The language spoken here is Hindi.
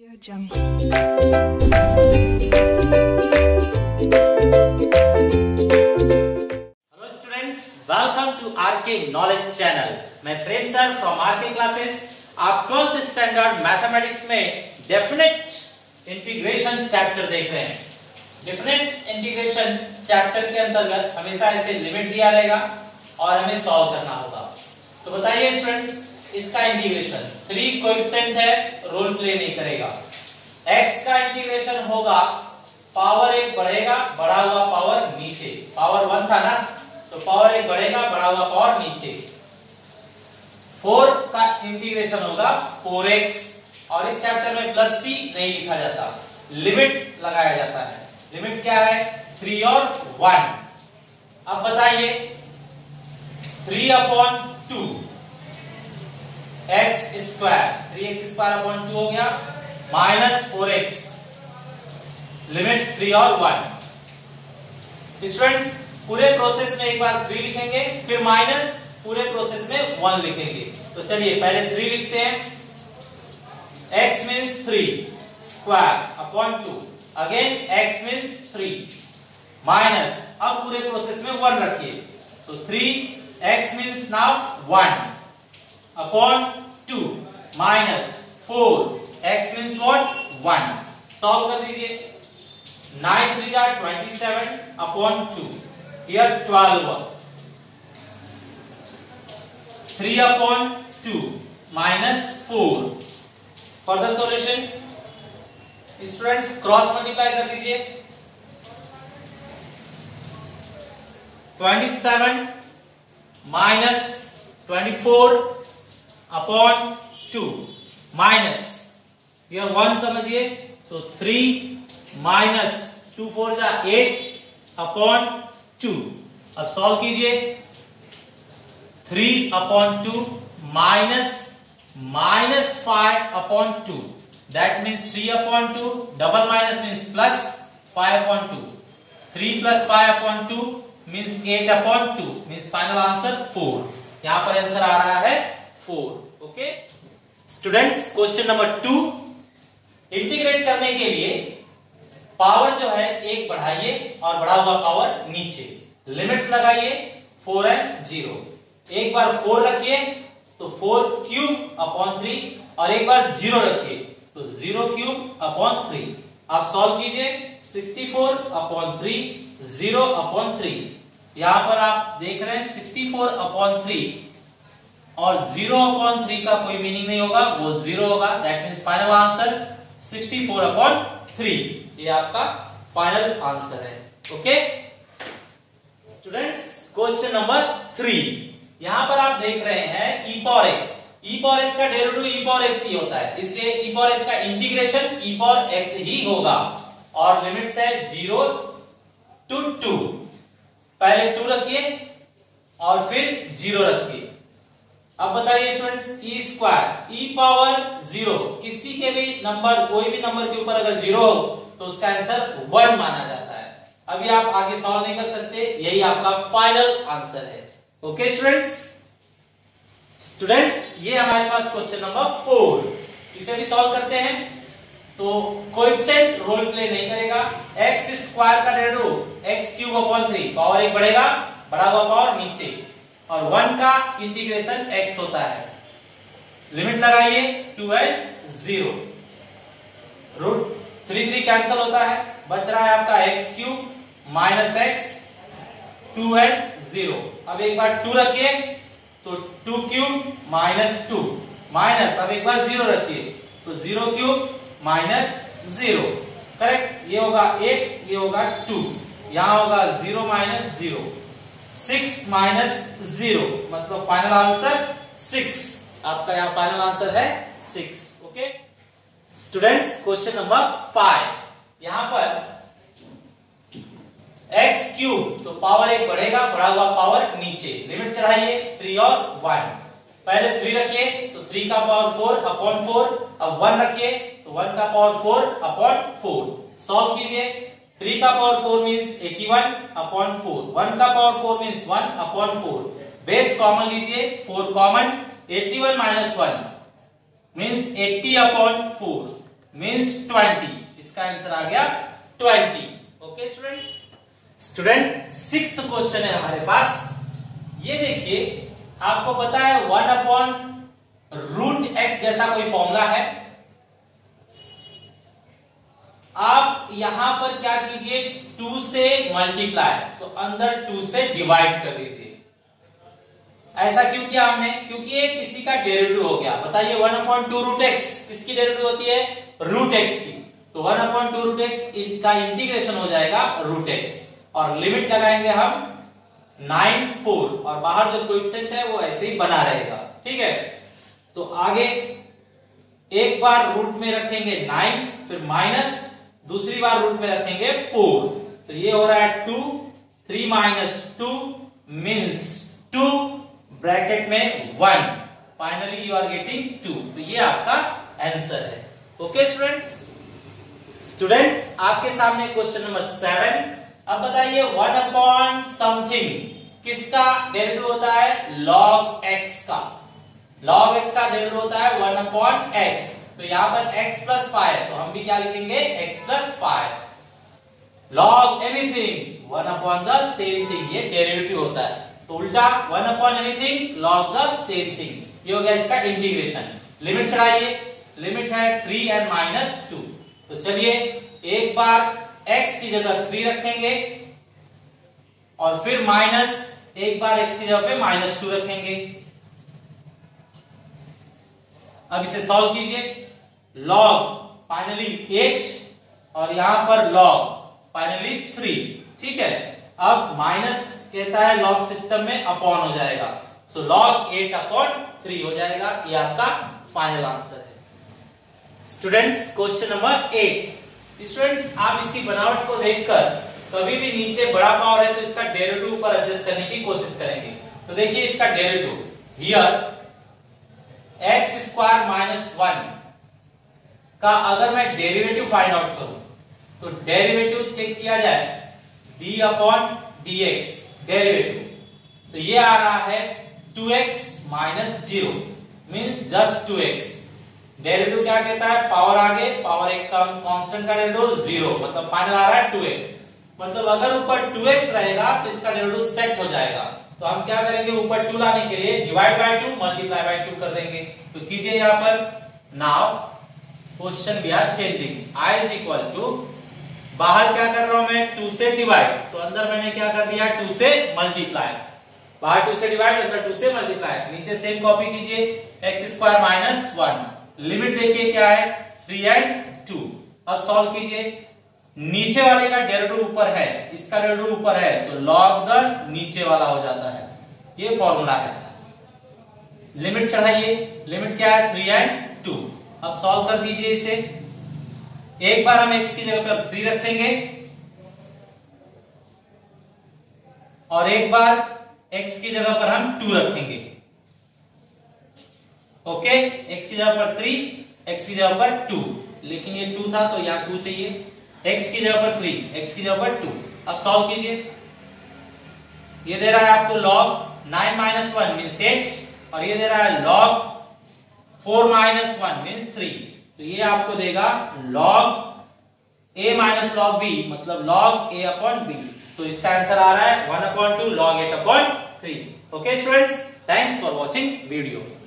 Hello students, welcome to RK Knowledge Channel. मैं Prem sir from RK Classes. आप 12th स्टैंडर्ड मैथमेटिक्स में डेफिनेट इंटीग्रेशन चैप्टर देख रहे हैं. डेफिनेट इंटीग्रेशन चैप्टर के अंतर्गत हमेशा ऐसे लिमिट दिया रहेगा और हमें सॉल्व करना होगा. तो बताइए स्टूडेंट्स, इसका इंटीग्रेशन 3 कोएफिशिएंट है, रोल प्ले नहीं करेगा. x का इंटीग्रेशन होगा, पावर 1 बढ़ेगा, बढ़ा हुआ पावर नीचे. पावर 1 था ना, तो पावर 1 बढ़ेगा, बढ़ा हुआ पावर नीचे. 4 का इंटीग्रेशन होगा 4x, और इस चैप्टर में प्लस c नहीं लिखा जाता, लिमिट लगाया जाता है. लिमिट क्या है? 3 और 1. अब बताइए 3/2 x square, 3x square upon 2 हो गया, माइनस 4x, लिमिट्स 3 और 1. स्टूडेंट्स पूरे प्रोसेस में एक बार 3 लिखेंगे, फिर माइनस, पूरे प्रोसेस में 1 लिखेंगे. तो चलिए पहले 3 लिखते हैं. x means 3 square upon 2, again x means 3 minus, अब पूरे प्रोसेस में 1 रखिए, तो 3x means now 1 upon 2 minus 4x means what 1. Solve कर दीजिए. 9 3 जा 27 upon 2, here 12 3 upon 2 minus 4. Further solution students, cross multiply कर दीजिए. 27 माइनस 24 अपॉन 2 माइनस, यह 1 समझिए, तो 3 माइनस 2 4 जा 8 अपॉन 2. अब सॉल्व कीजिए. 3 upon 2 minus 5 upon 2, that means 3 upon 2, double minus means plus 5 upon 2. 3 plus 5 upon 2 means 8 upon 2, means final answer 4. यहां पर आंसर आ रहा है 4. Okay students, question number 2. Integrate करने के लिए पावर जो है 1 बढ़ाइए और बढ़ा हुआ पावर नीचे. लिमिट्स लगाइए 4 और 0. एक बार 4 रखिए तो 4 क्यूब अपॉन 3, और एक बार 0 रखिए तो 0 क्यूब अपॉन 3. आप सॉल्व कीजिए. 64 अपॉन 3, 0 अपॉन 3. यहां पर आप देख रहे हैं 64 अपॉन 3 और 0 अपॉन 3 का कोई मीनिंग नहीं होगा, वो 0 होगा. That means final answer 64 upon 3. ये आपका फाइनल आंसर है. Okay students, question number 3. यहां पर आप देख रहे हैं e power x. e power x का डेरिवेटिव e पावर x ही होता है, इसलिए e पावर x का इंटीग्रेशन e पावर x ही होगा. और लिमिट्स है 0 to 2. पहले 2 रखिए और फिर 0 रखिए. अब बताइए students, e square, e power 0, किसी के भी नंबर, कोई भी नंबर के ऊपर अगर 0 हो तो उसका आंसर 1 माना जाता है. अभी आप आगे सॉल्व नहीं कर सकते, यही आपका फाइनल आंसर है. ओके स्टूडेंट्स, ये हमारे पास क्वेश्चन नंबर 4. इसे भी सॉल्व करते हैं. तो कोएफिशिएंट रोल प्ले नहीं करेगा. x स्क्वायर का derivative x cube upon 3, power 1 बढ़ेगा, बढ़ा हुआ पावर नीचे, और 1 का इंटीग्रेशन x होता है. लिमिट लगाइए 2 और 0. रूट 3 कैंसिल होता है, बच रहा है आपका x क्यूब माइनस x, 2 और 0. अब एक बार 2 रखिए तो 2 क्यूब माइनस 2 माइनस, अब एक बार 0 रखिए तो 0 क्यूब माइनस 0. करेक्ट, ये होगा 8, ये होगा 2, यहां होगा 0 माइनस 0, 6 माइनस 0, मतलब फाइनल आंसर 6. आपका यहां फाइनल आंसर है 6. Okay students, question number 5. यहां पर x क्यूब, तो पावर 1 बढ़ेगा, बढ़ा हुआ पावर नीचे. लिमिट चढ़ाइए 3 और 1. पहले 3 रखिए तो 3 का पावर 4 अपॉन 4. अब 1 रखिए तो 1 का पावर 4 अपॉन 4. सॉल्व कीजिए. 3 का पावर 4 मीन्स 81 अपॉन 4. 1 का power 4 means 1 upon 4. Base common लीजिए, 4 common, 81 minus 1 means 80 upon 4. Means 20। इसका आंसर आ गया 20। ओके स्टूडेंट 6th क्वेश्चन है हमारे पास। ये देखिए, आपको पता है 1/√x जैसा कोई फॉर्मूला है। आप यहां पर क्या कीजिए, 2 से मल्टीप्लाई, तो अंदर 2 से डिवाइड कर दीजिए। ऐसा क्यों किया हमने? क्योंकि ये किसी का डेरिवेटिव हो गया। बताइए 1/2√x किसकी डेरिवेटिव होती है? √x की। तो 1/2√x का इंटीग्रेशन हो जाएगा √x, और लिमिट लगाएंगे हम 9, 4, और बाहर जो कोएफिशिएंट है वो ऐसे ही बना रहेगा। ठीक है, तो आगे एक बार रूट में रखेंगे 9, फिर माइनस, दूसरी बार रूट में रखेंगे 4, तो ये हो रहा है 2, 3 माइनस 2 मीन्स 2 ब्रैकेट में 1, फाइनली यू आर गेटिंग 2। तो ये आपका आंसर है। ओके स्टूडेंट्स, आपके सामने क्वेश्चन नंबर 7। अब बताइए 1/something किसका डेरिवेटिव होता है? log x का। log x का डेरिवेटिव होता है 1/x। तो यहां पर x + 5, तो हम भी क्या लिखेंगे? x + 5। log anything 1/the-same-thing, ये डेरिवेटिव होता है। तो उल्टा 1/anything log the same thing, ये हो गया इसका इंटीग्रेशन। लिमिट चढ़ाइए, लिमिट है 3 and -2। तो चलिए एक बार x की जगह 3 रखेंगे, और फिर माइनस, एक बार x की जगह पे -2 रखेंगे। अब इसे सॉल्व कीजिए। log फाइनली 8, और यहां पर log फाइनली 3। ठीक है, अब माइनस कहता है log सिस्टम में अपॉन हो जाएगा, सो log 8/3 हो जाएगा। ये आपका फाइनल आंसर है। Students question number 8। स्टूडेंट्स, आप इसकी बनावट को देखकर कभी भी नीचे बड़ा पावर है तो इसका डेरिवेटिव ऊपर एडजस्ट करने की कोशिश करेंगे। तो देखिए इसका डेरिवेटिव हियर x² - 1 का अगर मैं डेरिवेटिव फाइंड आउट करूं, तो डेरिवेटिव चेक किया जाए d/dx डेरिवेटिव, तो ये आ रहा है 2x - 0 means just 2x। Derivative क्या कहता है? पावर आगे, पावर एक कांस्टेंट का डेरिवेटिव 0, मतलब फाइनल आ रहा है 2x। मतलब अगर ऊपर 2x रहेगा तो इसका डेरिवेटिव सेट हो जाएगा। तो हम क्या करेंगे, ऊपर 2 लाने के लिए डिवाइड बाय 2 मल्टीप्लाई बाय 2 कर देंगे। तो कीजिए यहां पर। Now question we are changing, i = बाहर क्या कर रहा हूं मैं? 2 से डिवाइड, तो अंदर मैंने क्या कर दिया? 2 से मल्टीप्लाई। बाहर 2 से डिवाइड, अंदर 2 से मल्टीप्लाई। नीचे सेम कॉपी कीजिए, x² - 1। लिमिट देखिए क्या है? 3 and 2। अब सॉल्व कीजिए। नीचे वाले का डेरिवेटिव ऊपर है, इसका डेरिवेटिव ऊपर है, तो log द नीचे वाला हो जाता है। ये फॉर्मूला है। लिमिट चढ़ाइए, लिमिट क्या है? 3 and 2। अब सॉल्व कर दीजिए इसे। एक बार हम x की जगह पे अब 3 रखेंगे, और एक बार x की जगह पर हम 2 रखेंगे। ओके, x की जगह पर 3, x की जगह पर 2, लेकिन ये 2 था तो यहां 2 चाहिए। x की जगह पर 3, x की जगह पर 2। अब सॉल्व कीजिए। ये दे रहा है आपको log 9 - 1 मींस 8, और ये दे रहा है log 4 - 1 मींस 3। तो ये आपको देगा log a - log b, मतलब log a/b। सो इसका आंसर आ रहा है 1/2 log 8/3। Okay students, thanks for watching video.